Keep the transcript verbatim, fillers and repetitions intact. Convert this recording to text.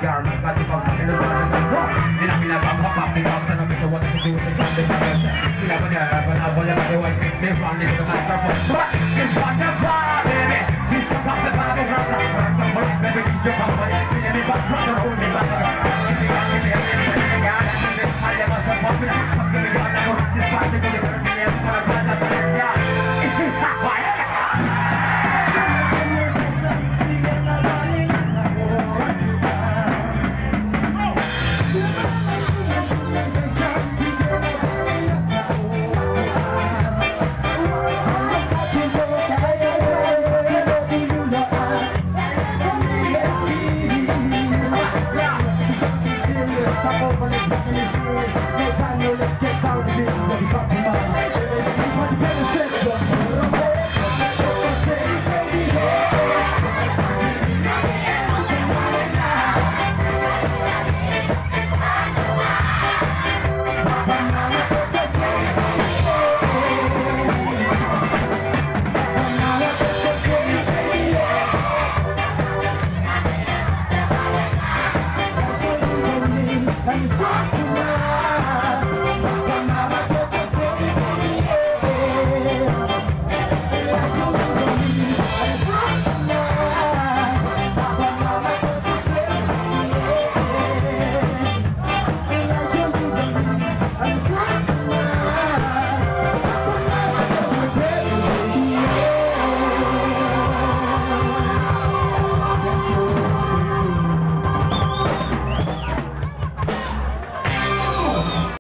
garment, got the fuck in the garden. In a minute, I'm hop up the box and I'm into what to do. They got the fuck. You never know, but I will never do it. They found it to the microphone. But it's wonderful, baby. She's the top of the bottle. The first baby, you jump on my head. And if I drop the whole thing, I'm going to be on the air. I never saw popular. I'm going to be on the road. This party will be hurting me. I'm going to be on the road. Yeah. It's not quiet. Stop over